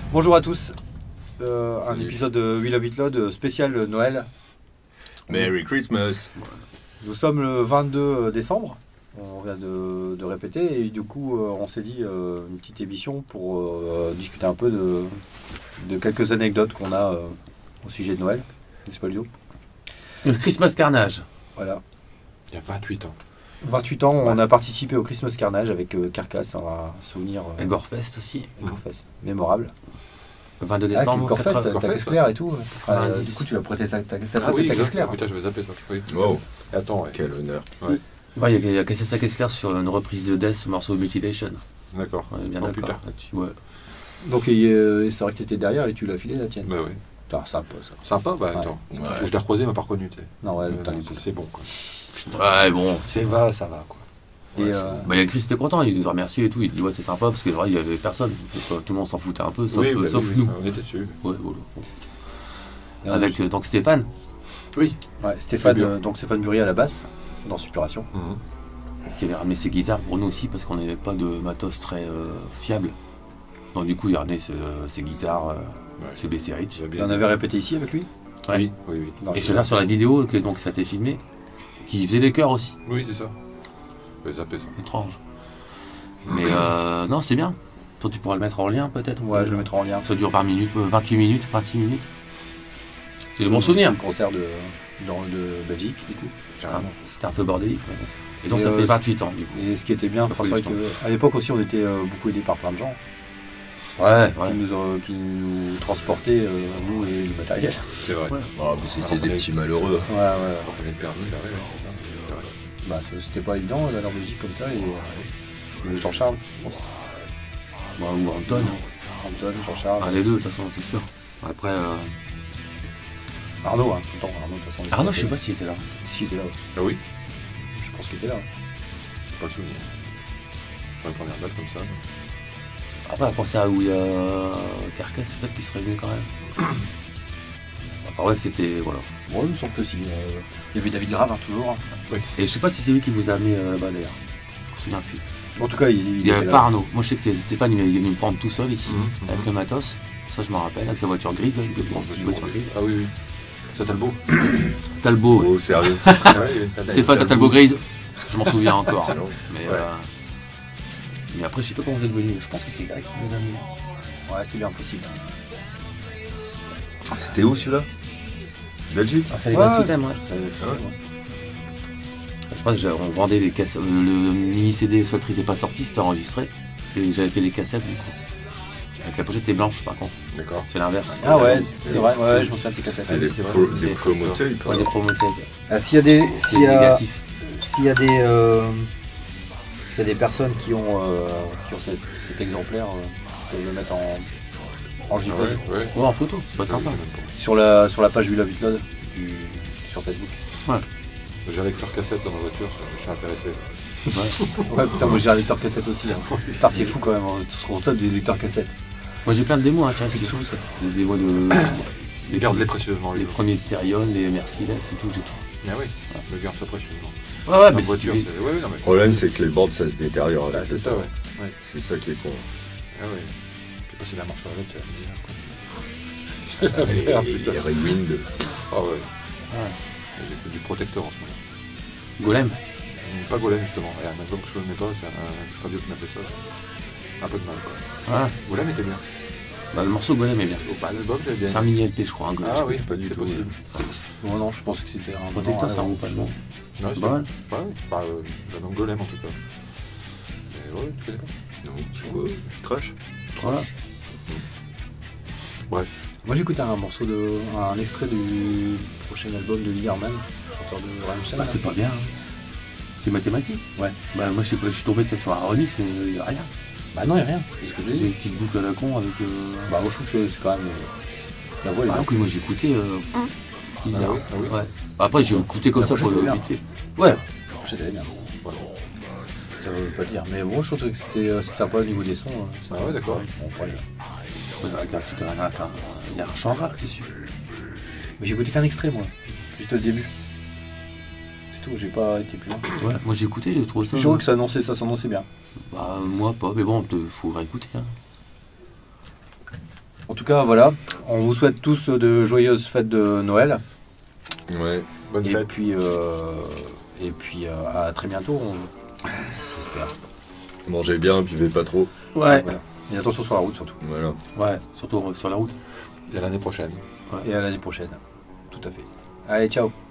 Bonjour à tous, un épisode de We Love It Loud spécial Noël. Merry Christmas. Nous sommes le 22 décembre, on vient de répéter et du coup on s'est dit une petite émission pour discuter un peu de quelques anecdotes qu'on a au sujet de Noël, n'est-ce pas Lio? Le Christmas Carnage. Voilà. Il y a 28 ans. 28 ans, on a participé au Christmas Carnage avec Carcass, un souvenir Et Gorefest aussi. Gorefest, mémorable. Le 22 Ah, décembre. Gorefest, 80. ta caisse claire et tout. Ah, Du coup, tu l'as prêté ta exact. caisse claire. Putain, je vais zapper ça. Oui. Wow, Attends, ouais. quel honneur. Ouais, il y a cassé sa caisse claire sur une reprise de Death, morceau Mutilation. D'accord. On est bien Oh, d'accord putain. là-dessus. Ouais. Donc c'est vrai que tu étais derrière et tu l'as filé la tienne. Bah oui. Putain, sympa ça. Sympa, bah Ouais. attends. Ouais. Je l'ai recroisé, il m'a pas reconnu, tu sais. Non, ouais, Non, t'as c'est bon, quoi. Ouais, bon. Ça va, quoi. Et Bah, il y a Chris, était content, il nous a remercié et tout. Il dit, ouais, c'est sympa parce que vrai, il y avait personne. Donc, tout le monde s'en foutait un peu, sauf, Oui, bah sauf oui, nous. On était dessus. Ouais, voilà. et Avec donc Stéphane. Oui. ouais, Stéphane, Fabien. donc Stéphane Burry à la basse, dans Suppuration. Qui avait ramené ses guitares pour nous aussi parce qu'on n'avait pas de matos très fiable. Donc du coup il a ramené ses guitares, ses BC Rich. Et on avait répété ici avec lui. Oui, oui. Dans Et le- je regarde sur la vidéo que donc ça a été filmé, qui faisait des chœurs aussi. Oui, c'est ça. Je vais zapper ça. Étrange. Mais non c'était bien. Toi tu pourras le mettre en lien peut-être. Ouais, je le mettrai en lien. Ça dure 20 minutes, 28 minutes, 26 minutes. C'est de bons souvenirs. Le concert de Belgique, du coup. C'était un peu bordélique. Mais bon. Et donc Et, ça fait 28 ans du coup. Et ce qui était bien, Faut c'est vrai les qu'à l'époque aussi, on était beaucoup aidés par plein de gens Ouais, qui nous transportaient, nous et le matériel. C'est vrai. Ouais. Ah, mais c'était des petits malheureux. Ouais, ouais. Quand on est le permis, là, ouais, c'est vrai. Bah, c'était pas évident d'aller en Belgique comme ça. Et Jean-Charles, je pense. Bah, ou Anton. Anton, Jean-Charles. Un des deux de toute façon c'est sûr. Après Arnaud, hein, tout le temps. Arnaud, de toute façon. il Arnaud était je sais là. pas s'il était là. Si, il était là. Ah oui, Je pense qu'il était là. pas de souvenir. Sur une première date comme ça. Après, à penser à où il y a Carcass, peut-être qu'il serait venu quand même. Enfin, ouais, c'était. Voilà. Bon, il me semble que si. Il y avait David Grave, hein, toujours. Et je sais pas si c'est lui qui vous a amené là-bas d'ailleurs. Je me souviens plus. En tout cas, il Il y était avait là. pas Arnaud. Moi, je sais que c'est Stéphane, il est venu me prendre tout seul ici, Mhm, avec le matos. Ça, je m'en rappelle, avec sa voiture grise. Avec Bon, je me une suis voiture demandé. grise. Ah oui, oui. Ça t'a le beau. Talbot, ouais. Oh, sérieux. Stéphane, t'as Talbot grise. Je m'en souviens encore. Excellent. Mais, Ouais. mais après, je sais pas comment vous êtes venu. Je pense que c'est Greg qui nous a amené. Ouais, c'est bien possible. C'était où celui-là? Belgique? Ah, ça les Ouais. va sous thème, ouais. Ah ouais. Je pense qu'on vendait des cassettes. Le mini CD Soltry n'était pas sorti, c'était enregistré. Et j'avais fait des cassettes du coup. Avec la pochette est blanche par contre. D'accord. C'est l'inverse. Ah ouais, c'est vrai, ouais, je me souviens de ces cassettes. C'était c'est vrai. des C'est- promoteurs. Ouais, des promoteurs. Ah, s'il y a des, C'est négatif. s'il y a des personnes qui ont cet exemplaire, peuvent le mettre en Ah JPEG ouais, ouais. Ouais, en photo, c'est pas sympa. sur la page We Love It Loud sur Facebook. J'ai un lecteur cassette dans ma voiture, je suis intéressé. Ouais, putain, moi j'ai un lecteur cassette aussi. Hein. Putain, c'est fou quand même, hein. Sur le top des lecteurs cassettes. Moi j'ai plein de démos, hein, tiens, C'est dessus. sous ça. Des démos de. Garde-les précieusement, Les lui. premiers Therion, les Merciless et tout, j'ai tout. Ah oui, je le garde ça précieusement. Ouais, ouais, Dans mais la voiture, si tu c'est... Ouais, non, mais... Le problème, c'est que les boards, ça se détériore. Ah, avec c'est le ça, temps. ouais. Ouais. C'est ça qui est con. Ah ouais. Puis passer d'un morceau à l'autre, c'est bizarre, quoi. Et Rewind. Ah ouais. Ouais. J'écoute du protecteur en ce moment. Golem. Pas Golem, justement. Il y a un album que je connais pas, c'est un Fabio qui m'a fait ça. J'ai un peu de mal, quoi. Ouais. Golem était bien. Bah, le morceau Golem est bien. Oh, pas l'album, j'avais bien. C'est un mini LP, je crois, un Golem. Ah oui, pas du c'est tout, possible. Non, non, je pense que c'était un Protecteur, ça vaut pas le nom. Non, C'est pas mal. Ouais, bah, l'album Golem en tout cas. Mais ouais, tu connais pas. Non, tu vois, trash. Voilà. Bref. Moi j'écoutais un extrait du prochain album de Ligerman, chanteur de Rammstein. Bah, c'est pas bien. Hein. C'est mathématique. Ouais. Bah, moi, je sais pas, je suis tombé sur un remix, mais il y a rien. Bah non, il a rien, c'est ce que j'ai Des dit. petites boucles à la con avec. Bah moi je trouve que c'est quand même... la voix est Bah, bien. que moi j'ai écouté. Bizarre. Ah oui, ah oui. Ouais. Après, j'ai écouté comme La ça pour pochette le est vite fait. Ouais. La pochette elle est bien. Voilà. Ça veut pas dire, mais bon je trouve que c'était sympa au niveau des sons. Ah ouais, d'accord. Bon, voilà. Avec un petit il y a un chant rap dessus. Mais j'ai écouté qu'un extrait moi, juste le début. C'est tout, j'ai pas été plus loin. Ouais, moi j'ai écouté, j'ai trouvé ça. Je trouvais que ça s'annonçait bien. Bah, moi pas, mais bon, faut réécouter. Hein. En tout cas, voilà. On vous souhaite tous de joyeuses fêtes de Noël. Ouais. Bonne Et fête. puis, à très bientôt. J'espère. Mangez bien, buvez pas trop. Ouais. Voilà. Et attention sur la route surtout. Voilà. Ouais, surtout sur la route. Et à l'année prochaine. Et à l'année prochaine. Tout à fait. Allez, ciao.